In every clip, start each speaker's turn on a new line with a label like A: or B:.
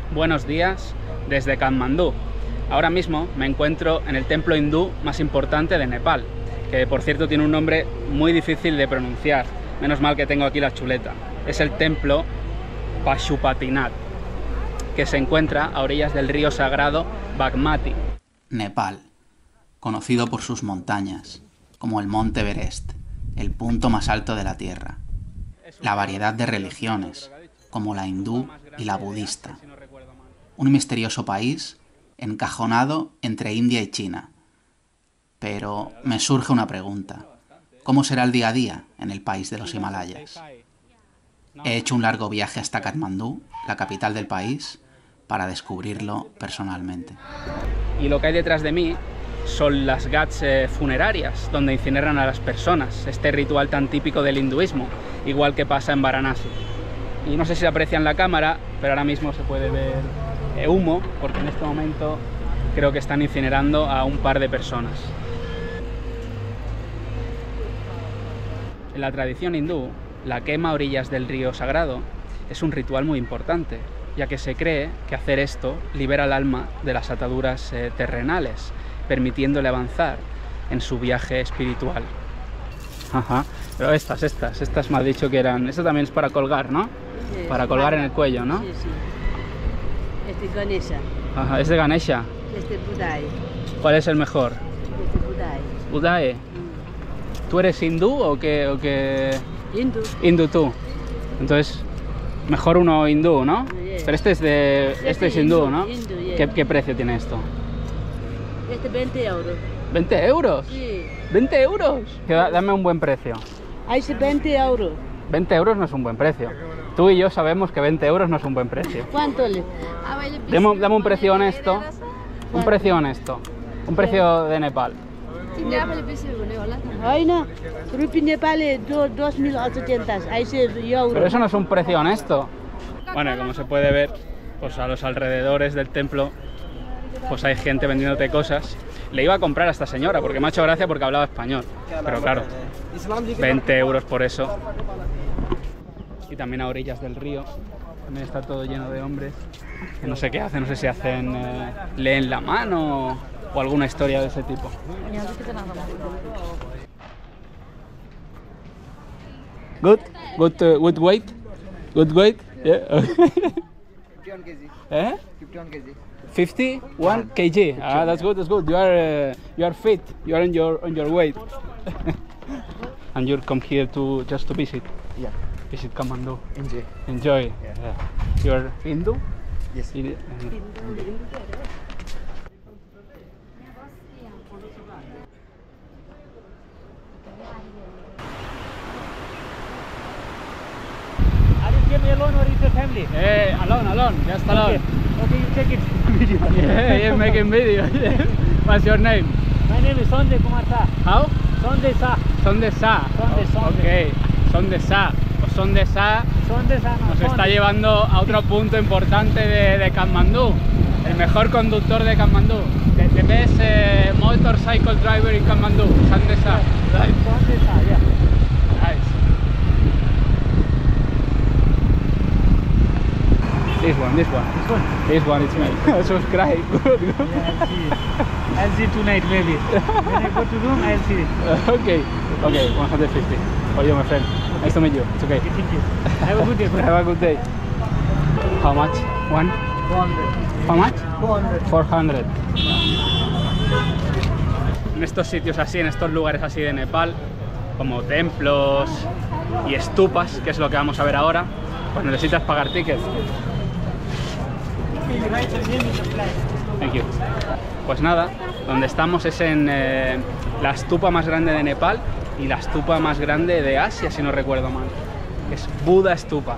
A: Buenos días desde Katmandú. Ahora mismo me encuentro en el templo hindú más importante de Nepal, que por cierto tiene un nombre muy difícil de pronunciar. Menos mal que tengo aquí la chuleta. Es el templo Pashupatinath, que se encuentra a orillas del río sagrado Bagmati.
B: Nepal, conocido por sus montañas, como el Monte Everest, el punto más alto de la Tierra. La variedad de religiones, como la hindú y la budista. Un misterioso país encajonado entre India y China. Pero me surge una pregunta. ¿Cómo será el día a día en el país de los Himalayas? He hecho un largo viaje hasta Katmandú, la capital del país, para descubrirlo personalmente.
A: Y lo que hay detrás de mí son las ghats funerarias, donde incineran a las personas, este ritual tan típico del hinduismo, igual que pasa en Varanasi. Y no sé si aprecia en la cámara, pero ahora mismo se puede ver humo, porque en este momento creo que están incinerando a un par de personas. En la tradición hindú, la quema a orillas del río sagrado es un ritual muy importante, ya que se cree que hacer esto libera al alma de las ataduras terrenales, permitiéndole avanzar en su viaje espiritual. Ajá, pero estas me has dicho que eran... Esto también es para colgar, ¿no?
C: Sí,
A: para colgar en el cuello, ¿no?
C: Sí, sí. Este es Ganesha.
A: Ajá, es de Ganesha.
C: Este es Budai.
A: ¿Cuál es el mejor?
C: Este es Budai.
A: Budai. ¿Tú eres hindú o qué?
C: Hindu.
A: Hindú tú. Entonces, mejor uno hindú, ¿no?
C: Yeah.
A: Pero este es hindú, ¿no?
C: Hindú, yeah.
A: ¿Qué precio tiene esto?
C: Este 20 euros.
A: ¿20 euros?
C: Sí.
A: ¿20 euros? Dame un buen precio.
C: Ahí sí 20 euros.
A: 20 euros no es un buen precio. Tú y yo sabemos que 20 euros no es un buen precio.
C: ¿Cuánto le?
A: Dame un precio honesto. Un precio honesto. Un precio de Nepal.
C: Ay, no. Rupi Nepal es 2.800. Ahí sí euros.
A: Pero eso no es un precio honesto. Bueno, como se puede ver, pues a los alrededores del templo pues hay gente vendiéndote cosas. Le iba a comprar a esta señora porque me ha hecho gracia porque hablaba español. Pero claro, 20 euros por eso. Y también a orillas del río también está todo lleno de hombres que no sé qué hacen, no sé si hacen leen la mano o alguna historia de ese tipo. Good weight, yeah.
D: 51 kg.
A: Eh?
D: 51 kg.
A: 51 kg. Ah, that's good. You are fit. You are on your weight. And you come here just to visit.
D: Yeah.
A: Visit Katmandú.
D: Enjoy.
A: Yeah. You are Hindu?
D: Yes.
E: Are you came alone or with your family?
A: Hey, alone, just alone.
E: Okay, you take it video.
A: Yeah, making video. What's your name?
E: My name is Sanjay Kumar Shah.
A: How?
E: Sanjay Shah.
A: Son de Sa.
E: Sonde.
A: Ok, son de Sa. Pues son de Sa.
E: Sanjay Shah.
A: Nos está llevando a otro punto importante de Katmandú. El mejor conductor de Katmandú. The best motorcycle driver in Katmandú. Son de Sa. Right.
E: Sanjay Shah, yeah.
A: Nice. This one is me. Subscribe. Good.
E: Yeah, I'll see tonight maybe. When I go to room, I'll see.
A: Okay, 150 for you, my friend. Nice to meet you. It's okay.
E: Thank you. Have a good day.
A: Have a good day. How much?
E: 400.
A: How much?
E: 400.
A: 400. En estos sitios así, en estos lugares así de Nepal, como templos y estupas, que es lo que vamos a ver ahora, pues necesitas pagar tickets. Thank you. Pues nada, donde estamos es en la estupa más grande de Nepal y la estupa más grande de Asia, si no recuerdo mal. Es Buda Stupa.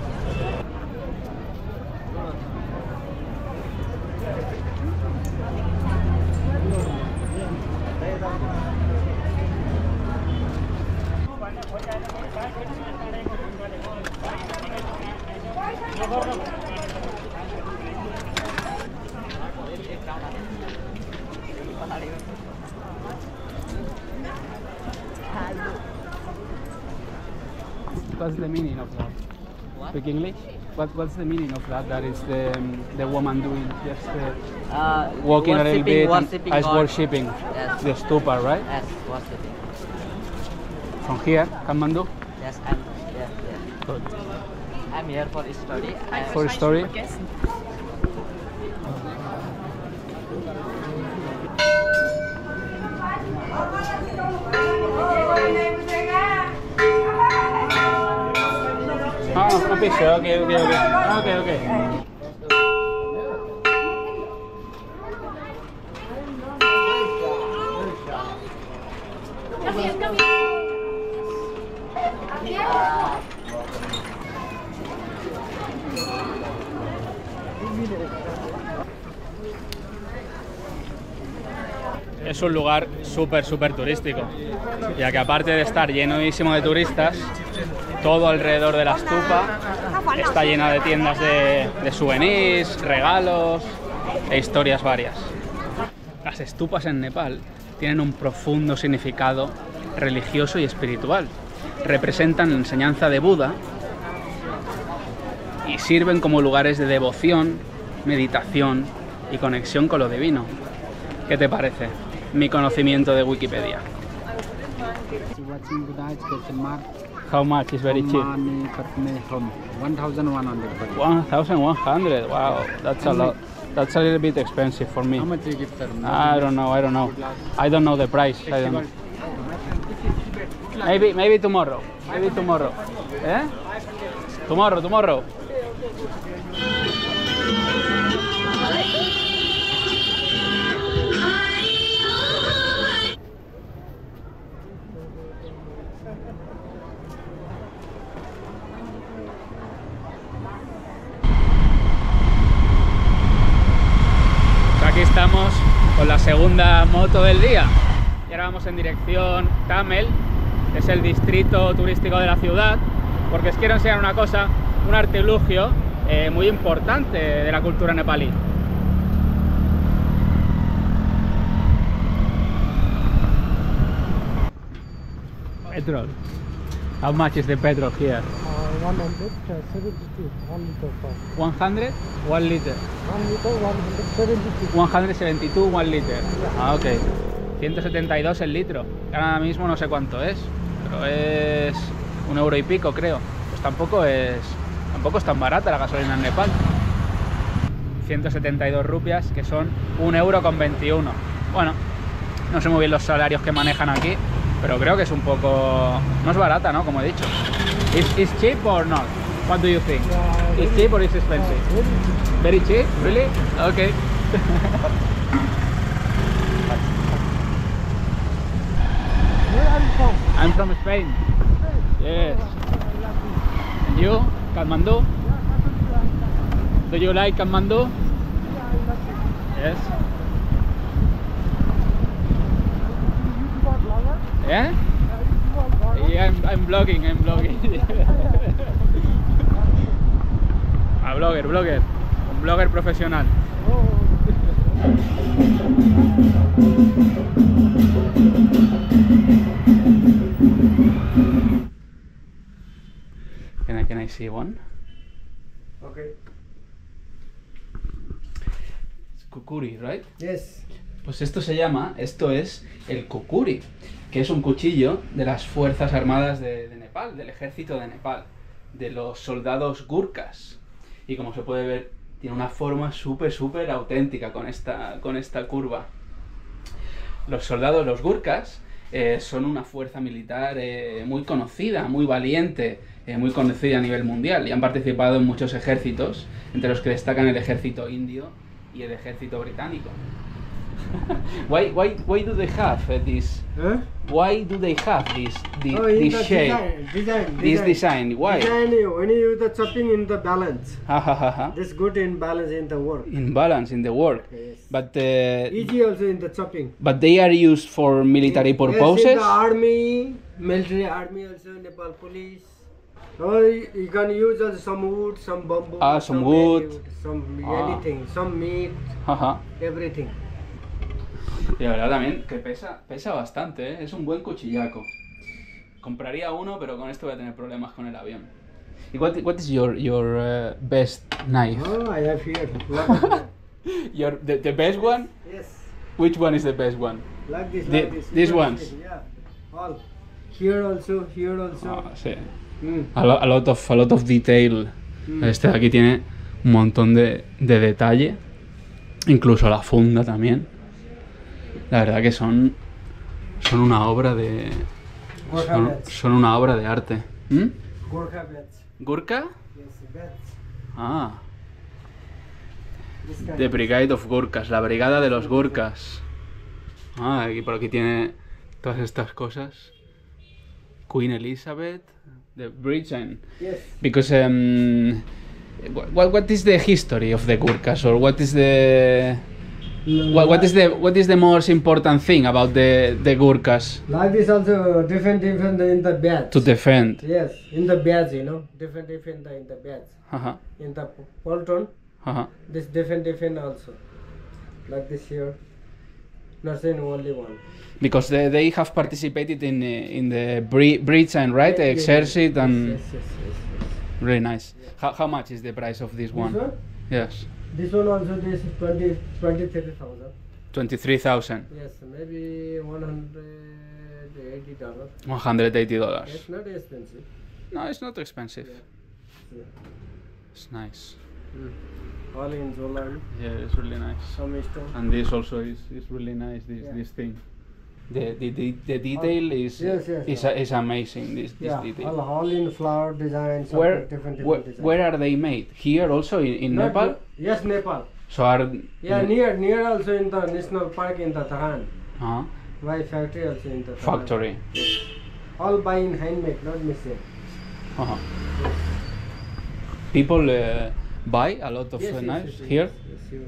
A: What's the meaning of that? Speak English? What's the meaning of that? That is the woman doing just walking a little bit
F: worshipping
A: as
F: God.
A: worshipping
F: Yes.
A: the stupa, right?
F: Yes, worshipping.
A: From here, Kathmandu.
F: Yes,
A: Good.
F: I'm here for study.
A: For story. Ah, una pizza, okay. Es un lugar súper turístico, ya que aparte de estar llenísimo de turistas, todo alrededor de la stupa está llena de tiendas de souvenirs, regalos e historias varias. Las stupas en Nepal tienen un profundo significado religioso y espiritual. Representan la enseñanza de Buda y sirven como lugares de devoción, meditación y conexión con lo divino. ¿Qué te parece mi conocimiento de Wikipedia?
E: Watching Buddha question mark.
A: How much is very cheap?
E: Money per home. 1,100 per
A: 1,100. Wow, that's a lot. That's a little bit expensive for me.
E: How much you give, sir?
A: I don't know. I don't know the price. I don't know. Maybe tomorrow. Eh? Tomorrow. Aquí estamos con la segunda moto del día y ahora vamos en dirección Tamel, que es el distrito turístico de la ciudad, porque os quiero enseñar una cosa, un artilugio muy importante de la cultura nepalí. Petrol. How much is the petrol here?
E: 172, 1 liter per.
A: 100? 1 liter.
E: 1 liter, 172.
A: 172, 1 liter. Ah, ok. 172 el litro. Ahora mismo no sé cuánto es, pero es €1 y pico, creo. Pues tampoco es tan barata la gasolina en Nepal. 172 rupias, que son €1,21. Bueno, no sé muy bien los salarios que manejan aquí, pero creo que es un poco... no es barata, ¿no? Como he dicho. Is cheap or not? What do you think? Is cheap or is expensive? Very cheap? Really? Okay.
E: Where are you from?
A: I'm from Spain. Yes. And you? Kathmandu? Do you like Kathmandu? Yes. Yeah? Yeah, I'm vlogging. Blogger. Un blogger profesional. Can I see one?
D: Okay.
A: It's kukuri, right?
D: Yes.
A: Pues esto es el kukuri, que es un cuchillo de las Fuerzas Armadas de Nepal, del ejército de Nepal, de los soldados gurkhas. Y como se puede ver, tiene una forma súper auténtica con esta curva. Los soldados, los gurkhas, son una fuerza militar muy conocida, muy valiente, muy conocida a nivel mundial, y han participado en muchos ejércitos, entre los que destacan el ejército indio y el ejército británico. Why do they have this?
D: Huh?
A: Why do they have this shape? This design? Why?
D: Design, when you use the chopping in the balance,
A: Ha.
D: this good in balance in the work.
A: In balance in the work,
D: Yes.
A: but
D: Easy also in the chopping.
A: they are used for military
D: Yes,
A: purposes.
D: in the army, military army also, Nepal police. Or you can use also some wood, some bamboo,
A: Some wood.
D: some
A: Ah.
D: anything, some meat,
A: Ajá.
D: everything.
A: Y la verdad también que pesa bastante, ¿eh? Es un buen cuchillaco. Compraría uno, pero con esto voy a tener problemas con el avión. What is your best knife?
D: Oh, I have here.
A: The best one?
D: Yes.
A: Which one is the best one?
D: Like this,
A: The-
D: like this.
A: these
D: You can
A: ones?
D: see, yeah. All. Here also, here also.
A: Ah, sí.
D: Mm.
A: A lot of detail. Este de aquí tiene un montón de detalle. Incluso la funda también. La verdad que son una obra de...
D: Gorkha beds.
A: Son una obra de arte. ¿Mm?
D: Gorkha beds.
A: ¿Gurkha?
D: Yes, beds.
A: Ah.
D: This kind.
A: The Brigade of Gurkhas, la brigada de los Gurkhas. Ah, aquí por aquí tiene todas estas cosas. Queen Elizabeth, the Britain.
D: Yes.
A: Because what is the history of the Gurkhas, or what is the what is the most important thing about the Gurkhas
D: Like this also different in the beds.
A: to defend?
D: Yes, in the beds, you know, different in the beds.
A: Uh-huh.
D: In the Polton,
A: Uh-huh.
D: this different also. Like this here. Not saying only one.
A: Because they have participated in the Britain, right? The exercit and
D: Yes, yes, yes, yes.
A: really nice. How much is the price of this one?
D: This one?
A: Yes,
D: This one also this 23,000.
A: 23,000.
D: Yes, maybe $180.
A: $180.
D: It's not expensive.
A: No, it's not expensive.
D: Yeah.
A: It's nice.
D: All in Zolan,
A: Yeah, it's really nice.
D: some stone.
A: And this also is really nice. This thing. The detail is amazing. This
D: Yeah,
A: detail.
D: all in flower designs.
A: Where
D: different designs.
A: where are they made? Here also in
D: Not
A: Nepal.
D: Yes, Nepal.
A: So are
D: Yeah, near also in the national park in the Tahan.
A: uh,
D: My factory also in the Tahan.
A: factory.
D: All by in handmade, not machine.
A: Uh-huh. People buy a lot of knives here.
D: Yes, here.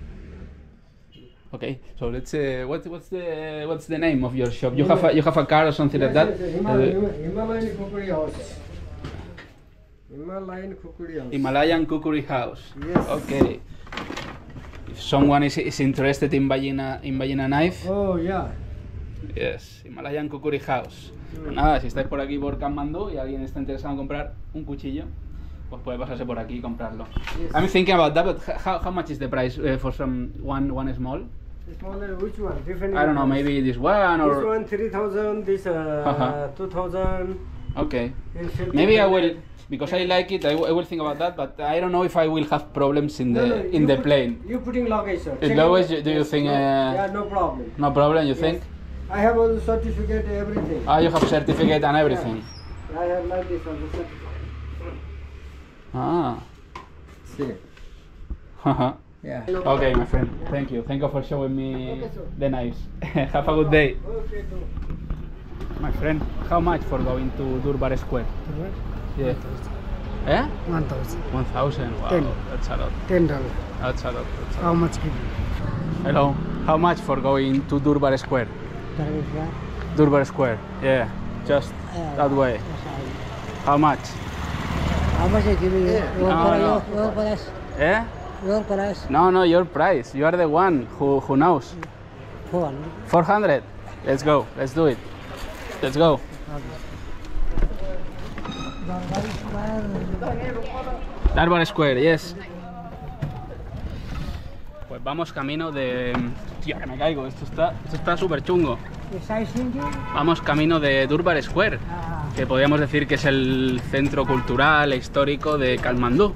A: Okay, so let's what's the name of your shop? You have a card or something like that?
D: Himalayan Kukuri House. Himalayan Kukuri House.
A: Himalayan Kukuri House.
D: Yes.
A: Okay. If someone is interested in buying a knife,
D: Oh, yeah.
A: yes, Himalayan Kukuri House. Pues nada, si estáis por aquí por Kathmandu y alguien está interesado en comprar un cuchillo, pues puede pasarse por aquí y comprarlo.
D: Yes.
A: I'm thinking about that, but how much is the price for some one small?
D: Smaller, which one? Different.
A: I don't know, maybe this one
D: This
A: or
D: one 3,000, this 2,000.
A: okay.
D: and 15.
A: Maybe I will, because I like it. I will think about that, but I don't know if I will have problems in
D: No, no,
A: the
D: you put-
A: plane.
D: You putting luggage, sir.
A: In
D: Check
A: luggage,
D: it.
A: do you
D: Yes,
A: think,
D: no, yeah, no problem.
A: No problem, you
D: Yes.
A: think?
D: I have all the certificate, everything.
A: Ah, you have certificate and everything.
D: I have like this on the certificate.
A: Ah.
D: See.
A: Haha.
D: Yeah.
A: Okay, my friend. Thank you. Thank you for showing me
D: Okay, sir.
A: the knives. Have a good day.
D: Okay, so.
A: My friend, how much for going to Durbar Square? Yeah. Eh?
E: 1,000.
A: 1,000. Wow,
E: 10.
A: that's a lot.
E: $10.
A: That's a lot. That's a
E: How
A: lot.
E: much give you?
A: Hello. How much for going to Durbar Square? Durbar Square. Yeah. Just that way. How much?
E: How much I give you?
A: No,
E: Your price.
A: Eh?
E: Your price.
A: No, your price. You are the one who knows.
E: 400.
A: 400. Let's go. Let's do it. Let's go. Durbar Square, yes. Pues vamos camino de... Tío, que me caigo. Esto está súper chungo. Vamos camino de Durbar Square, que podríamos decir que es el centro cultural e histórico de Kathmandu.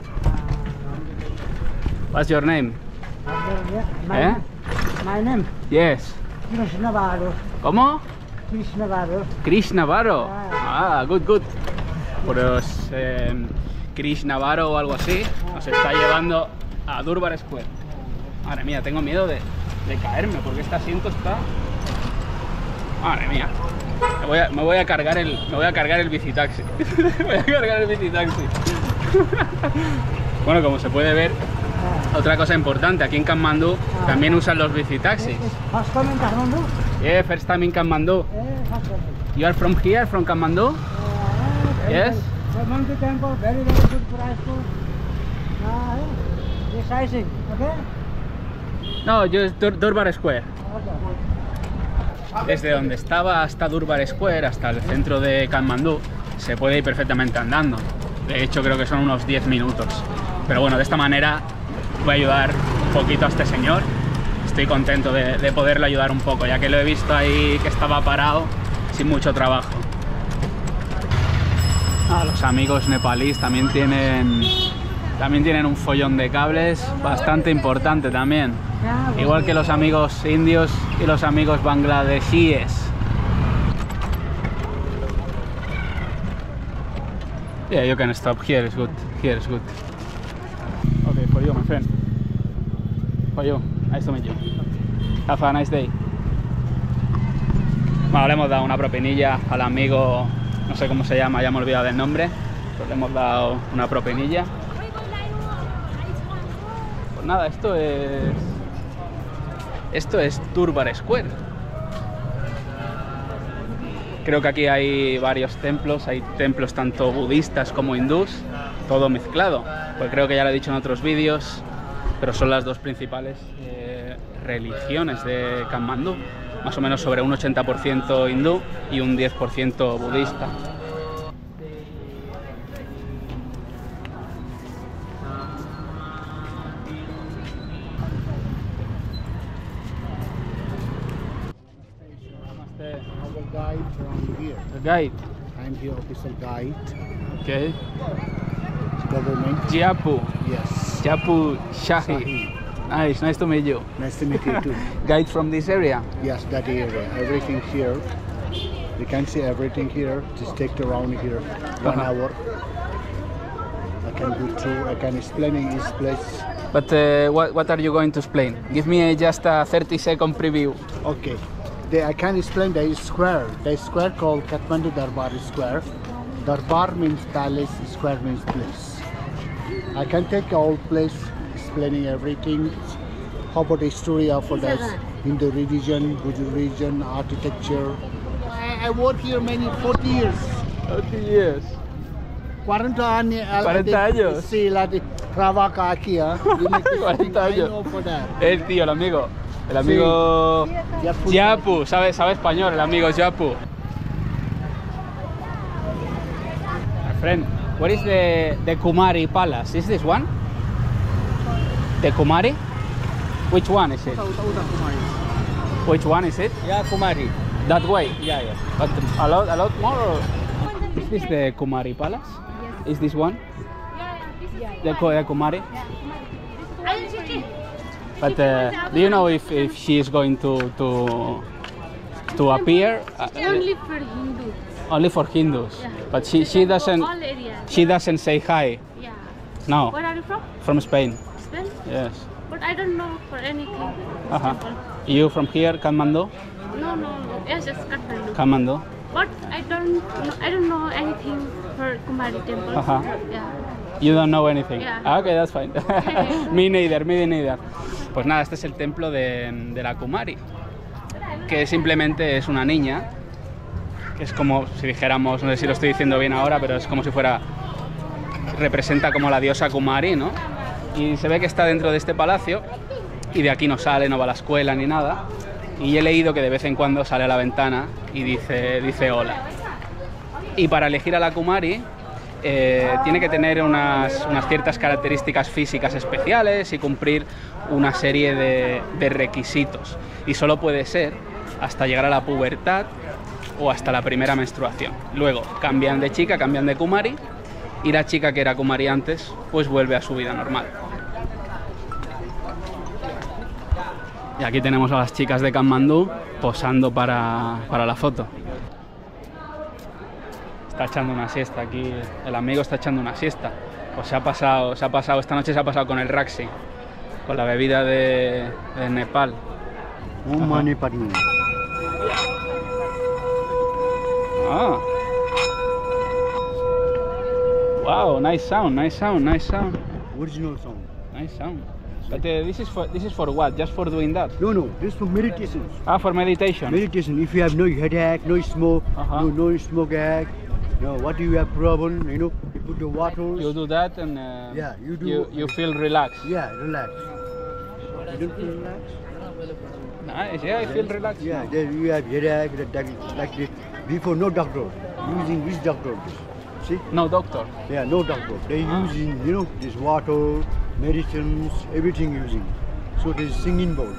A: What's your name? Eh?
E: My name?
A: Yes.
E: Krishna Baru.
A: ¿Cómo?
E: Krishna Baru.
A: Krish Navarro. Ah, good. Pues Krish Navarro o algo así nos está llevando a Durbar Square. Madre mía, tengo miedo de caerme porque este asiento está... Madre mía. Me voy a cargar el bicitaxi. Voy a cargar el bicitaxi. Bueno, como se puede ver, otra cosa importante, aquí en Kathmandu también usan los bicitaxis.
E: First time in Kathmandu?
A: Yeah, first time in Kathmandu.
E: First time.
A: You are from here, from Kathmandu? Yes?
E: Kathmandu temple, very good price too. This sizing, okay?
A: No, just Durbar Square.
E: Okay.
A: Desde donde estaba hasta Durbar Square, hasta el centro de Kathmandu, se puede ir perfectamente andando. De hecho, creo que son unos 10 minutos. Pero bueno, de esta manera voy a ayudar un poquito a este señor. Estoy contento de poderle ayudar un poco, ya que lo he visto ahí que estaba parado sin mucho trabajo. Los amigos nepalíes también tienen un follón de cables bastante importante también. Igual que los amigos indios y los amigos bangladesíes. Yeah, you can stop. Here is good. Here is good. Okay, for you, my friend. For you. Nice to meet you. Have a nice day. Bueno, le hemos dado una propinilla al amigo, no sé cómo se llama, ya me he olvidado del nombre, pero le hemos dado una propinilla. Pues nada, esto es Durbar Square. Creo que aquí hay varios templos, hay templos tanto budistas como hindús, todo mezclado. Pues creo que ya lo he dicho en otros vídeos, pero son las dos principales religiones de Katmandú. Más o menos sobre un 80% hindú y un 10% budista.
G: Guide from here.
A: The guide.
G: I'm the official guide.
A: Okay.
G: Government.
A: Japu.
G: Yes.
A: Japu Shahi. Nice to meet you.
G: Nice to meet you too.
A: Guide from this area?
G: Yes, that area. Everything here. You can see everything here. Just take around here 1 hour. I can go through. I can explain in each place.
A: But what are you going to explain? Give me just a 30-second preview.
G: Okay. I can explain the square. The square called Kathmandu Darbar Square. Darbar means palace, square means place. I can take all place explaining everything. How about the history of the Hindu religion, Buddhist religion, architecture. I work here 40 years.
A: 40 years.
G: 40 años.
A: 40 años.
G: Sí, la de trabaja aquí, ¿eh?
A: 40 años. El tío, el amigo. El amigo
G: sí.
A: Japu, sabe español, el amigo Japu. My friend, what is the Kumari Palace? Is this one? The Kumari? Which one is it? Which one is it?
E: Yeah, Kumari.
A: That way?
E: Yeah.
A: But a lot more? Or? Is this the Kumari Palace? Is this one? The Kumari? But do you know if she is going to appear?
H: Only for Hindus.
A: Only for Hindus.
H: Yeah.
A: But she doesn't.
H: All areas.
A: She doesn't say hi.
H: Yeah.
A: No.
H: Where are you from?
A: From Spain.
H: Spain?
A: Yes.
H: But I don't know for anything.
A: You from here, Katmandú?
H: No. Yes, it's Kathmandu.
A: Katmandú.
H: But I don't know anything for Kumari temple. Yeah.
A: You don't know anything?
H: Yeah.
A: Okay, that's fine. Me neither. Pues nada, este es el templo de la Kumari, que simplemente es una niña, que es como si dijéramos, no sé si lo estoy diciendo bien ahora, pero es como si fuera, representa como la diosa Kumari, ¿no? Y se ve que está dentro de este palacio y de aquí no sale, no va a la escuela ni nada. Y he leído que de vez en cuando sale a la ventana y dice hola. Y para elegir a la Kumari tiene que tener unas ciertas características físicas especiales y cumplir una serie de requisitos. Y solo puede ser hasta llegar a la pubertad o hasta la primera menstruación. Luego cambian de chica, cambian de Kumari, y la chica que era Kumari antes pues vuelve a su vida normal. Y aquí tenemos a las chicas de Katmandú posando para la foto. Está echando una siesta aquí, el amigo está echando una siesta. Pues esta noche se ha pasado con el Raxi, con la bebida de Nepal. Ah. Wow, nice sound.
G: Original sound.
A: Nice sound. But this is for what? Just for doing that?
G: No, this is for meditation.
A: Ah, for meditation.
G: Meditation. If you have no headache, no smoke, no smoke headache, no, what do you have problem? You put the water.
A: You do that and
G: yeah, you do.
A: You feel relaxed.
G: Yeah, relax. You don't feel relaxed?
A: Nice. Yeah, I feel relaxed.
G: Yeah, then you have headache like this. Before no doctor. Using which doctor? See?
A: No doctor.
G: Yeah, no doctor. They using, you know, this water, medicines, everything using. So this singing bowl.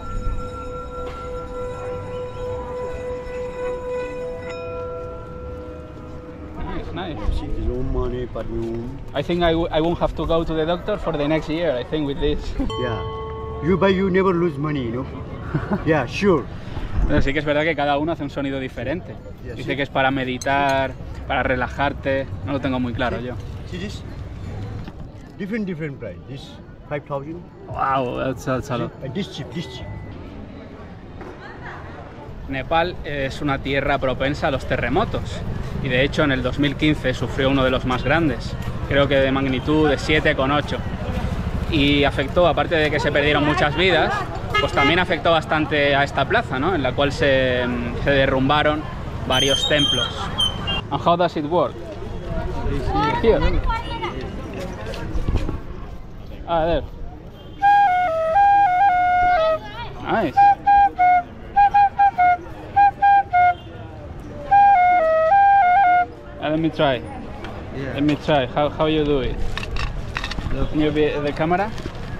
A: Nice.
G: See, his own money, perfume.
A: I think I won't have to go to the doctor for the next year, I think, with this.
G: Yeah. You never lose money, you know. Yeah, sure.
A: Pero sí que es verdad que cada uno hace un sonido diferente.
G: Yeah,
A: Dice
G: sí.
A: que es para meditar, para relajarte. No lo tengo muy claro yo.
G: See this? Different price. This 5,000.
A: Wow, that's a lot.
G: And this cheap.
A: Nepal es una tierra propensa a los terremotos y de hecho en el 2015 sufrió uno de los más grandes, creo que de magnitud de 7,8, y afectó, aparte de que se perdieron muchas vidas, pues también afectó bastante a esta plaza, ¿no? En la cual se derrumbaron varios templos. And how does it work? Here. Ah, there. Nice. Let me try.
D: Yeah.
A: Let me try. How you do it? Can you be the camera?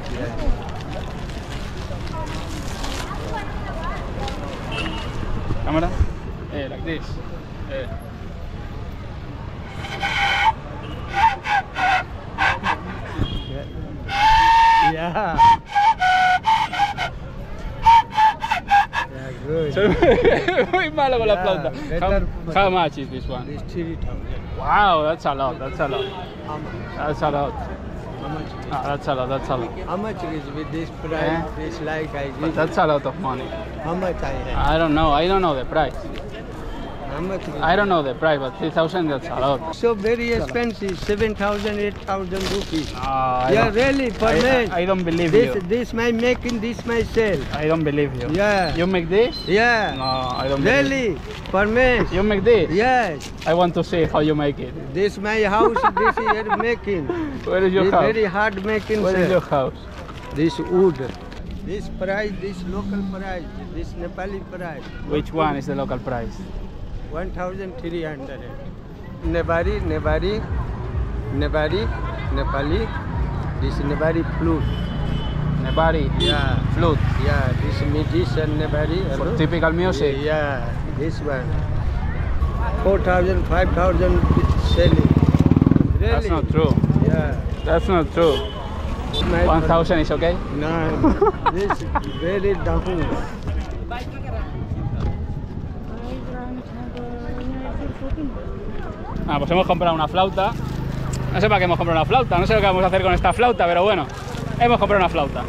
A: Camera? Like this.
D: Yeah. Yeah, good.
A: Soy muy malo con la
D: Yeah,
A: flauta.
D: better.
A: How much is this one?
D: This 3,000.
A: Wow, that's a lot. That's a lot.
D: How much?
A: That's a lot.
D: How much?
A: Ah, that's a lot. That's a lot.
D: How much is with this price?
A: Eh?
D: This like I
A: But
D: did.
A: that's a lot of money.
D: How much I have?
A: I don't know. I don't know the price.
D: How much?
A: I don't know the price, but 3,000, that's a lot.
D: So very expensive, 7,000, 8,000 rupees.
A: I
D: Yeah,
A: don't-
D: really, per man.
A: I don't believe
D: This,
A: you.
D: this my making, this my sell.
A: I don't believe you.
D: Yeah.
A: You make this?
D: Yeah.
A: No, I don't believe
D: Really, per man.
A: you. Make this?
D: Yes.
A: I want to see how you make it.
D: This my house, this is making.
A: Where is your
D: This
A: house?
D: very hard making,
A: Where is
D: sir.
A: your house?
D: This wood. This price, this local price, this Nepali price.
A: Which one is the local price?
D: 1,300. Nebari, Nepali. This Nebari flute.
A: Nebari
D: Yeah.
A: flute.
D: Yeah, this musician Nebari.
A: For
D: hello?
A: typical music.
D: Yeah, this one. 4,000, 5,000 selling. Really?
A: That's not true.
D: Yeah.
A: That's not true.
D: My
A: 1,000 is okay?
D: No, this very down.
A: Ah, pues hemos comprado una flauta. No sé para qué hemos comprado una flauta, no sé lo que vamos a hacer con esta flauta, pero bueno, hemos comprado una flauta.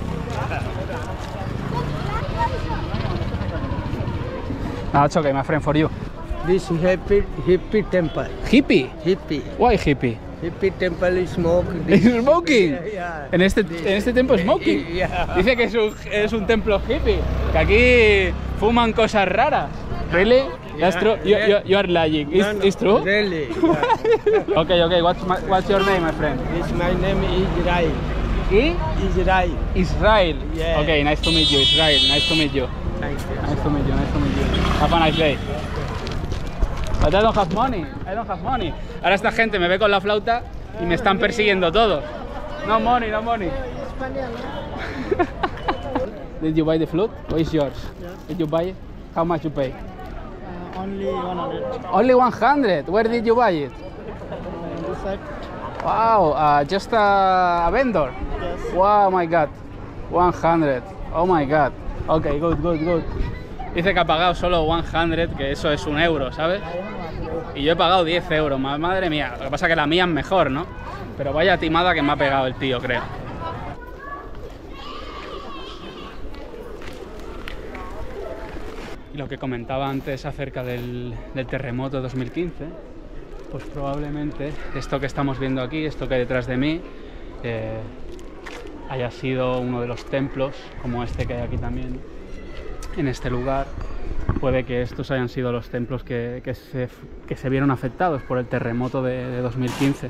A: No, it's okay, my friend, for you.
D: This hippie temple.
A: Hippie?
D: Hippie.
A: Why hippie?
D: Hippie temple is smoke.
A: ¿Es smoking?
D: Yeah.
A: En este templo smoking.
D: Yeah.
A: Dice que es un templo hippie, que aquí fuman cosas raras. Really? That's true? You are lying. It's true?
D: Really? Yeah.
A: Okay, what's your name, my friend?
D: This my name is Israel. Israel.
A: Israel.
D: Yeah.
A: Okay, nice to meet you, Israel. Nice to meet you.
D: Thank you.
A: Nice to meet you. Nice to meet you. Have a nice day. But I don't have money. I don't have money. Ahora esta gente me ve con la flauta y me están persiguiendo todos. No money, no money. Did you buy the flute? Or is yours?
E: Yeah.
A: Did you buy it? How much you pay?
E: Only 100.
A: Only 100. Where did you buy it?
E: This side.
A: Wow, just a vendor.
E: Yes.
A: Wow, my God. 100. Oh my God. Okay, good. Dice que ha pagado solo 100, que eso es 1 euro, ¿sabes? Y yo he pagado 10 euros, madre mía. Lo que pasa es que la mía es mejor, ¿no? Pero vaya timada que me ha pegado el tío, creo. Y lo que comentaba antes acerca del terremoto de 2015, pues probablemente esto que estamos viendo aquí, esto que hay detrás de mí, haya sido uno de los templos, como este que hay aquí también, en este lugar. Puede que estos hayan sido los templos que se vieron afectados por el terremoto de 2015.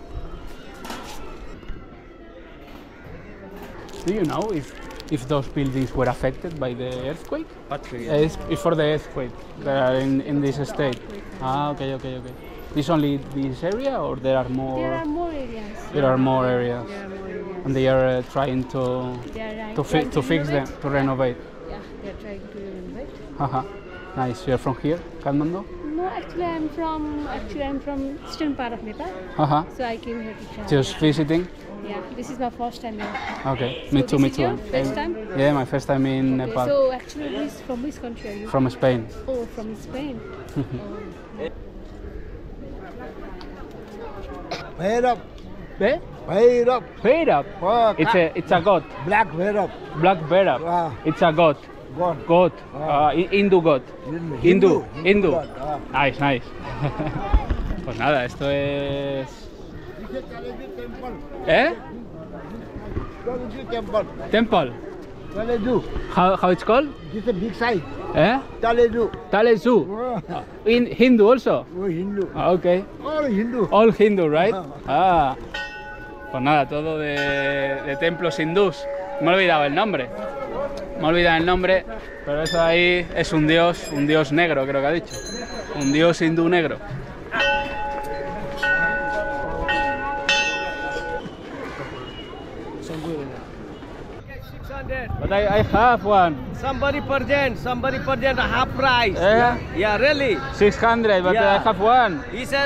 A: Do you know if those buildings were affected by the earthquake? It's for the earthquake that are in this state. Ah, okay. This only this area, or there are more?
H: There are more areas.
A: There are more areas, and they are trying to
H: They are
A: to fix them, to renovate.
H: Yeah, they are trying to renovate.
A: Haha, nice. You're from here, Kathmandu?
H: No, actually I'm from eastern part of Nepal.
A: Haha.
H: So I came here to travel.
A: Just visiting.
H: Yeah, this is my first time here.
A: Okay,
H: So
A: me too,
H: this
A: me
H: is
A: too.
H: your first time?
A: Yeah, my first time in
H: Okay,
A: Nepal.
H: so actually from which country are you?
A: From Spain.
H: Oh, from Spain.
D: Bhairab.
A: Eh?
D: Bhairab.
A: Bhairab.
D: Oh,
A: It's a god.
D: Black Bhairab.
A: Black Bhairab.
D: Ah.
A: It's a god.
D: God.
A: God. Hindu god. Hindu.
D: God. Ah.
A: Nice, nice. Pues nada, esto es... ¿Eh?
D: Taleju temple.
A: Temple.
D: Taleju.
A: How it's called?
D: This is a big site.
A: Eh?
D: Taleju.
A: Taleju.
D: Oh,
A: In Hindu also?
D: Hindu.
A: Okay.
D: All Hindu.
A: All Hindu, right? Ah. Pues nada, todo de templos hindús. Me he olvidado el nombre. Me he olvidado el nombre, pero eso ahí es un dios negro, creo que ha dicho. Un dios hindú negro. But I have one.
I: Somebody present, half price.
A: Eh?
I: Yeah, really.
A: 600, but
I: Yeah.
A: I have one.
I: He said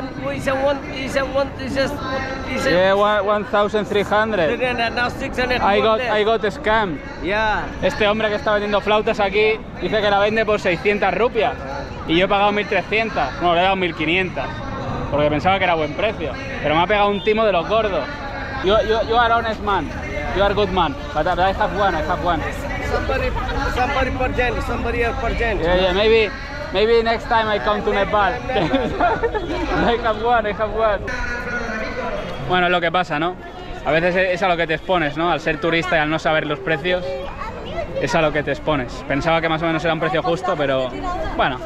A: 1,300.
I: now 600.
A: I
I: more
A: got
I: less.
A: scam.
I: Yeah.
A: Este hombre que está vendiendo flautas aquí dice que la vende por 600 rupias y yo he pagado 1.300. Bueno, le he dado 1.500 porque pensaba que era buen precio, pero me ha pegado un timo de los gordos. You are honest man. You are good man. But I have one.
I: Somebody present.
A: Yeah, maybe next time I come to Nepal. I have one. Bueno, es lo que pasa, ¿no? A veces es a lo que te expones, ¿no? Al ser turista y al no saber los precios, es a lo que te expones. Pensaba que más o menos era un precio justo, pero bueno.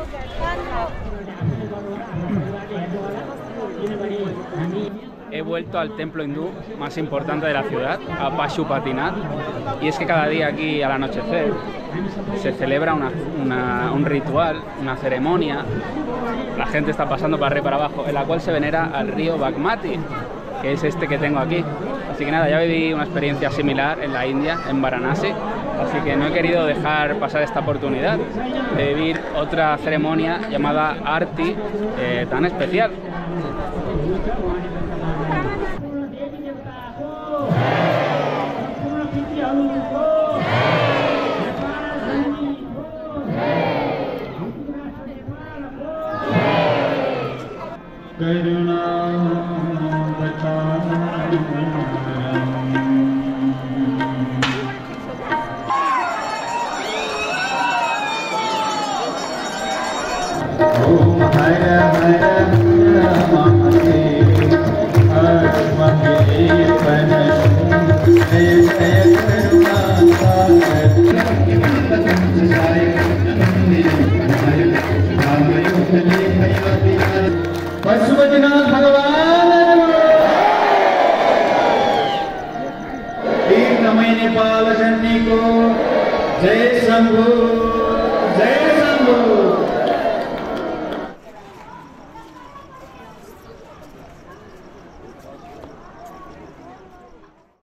A: He vuelto al templo hindú más importante de la ciudad, a Pashupatinath, y es que cada día aquí al anochecer se celebra un ritual, una ceremonia, la gente está pasando para arriba y para abajo, en la cual se venera al río Bagmati, que es este que tengo aquí. Así que nada, ya viví una experiencia similar en la India, en Varanasi, así que no he querido dejar pasar esta oportunidad de vivir otra ceremonia llamada Arti tan especial.
J: Pashupatinath भगवान एक नमय नेपाल जननी को जय शंभु जय शंभु।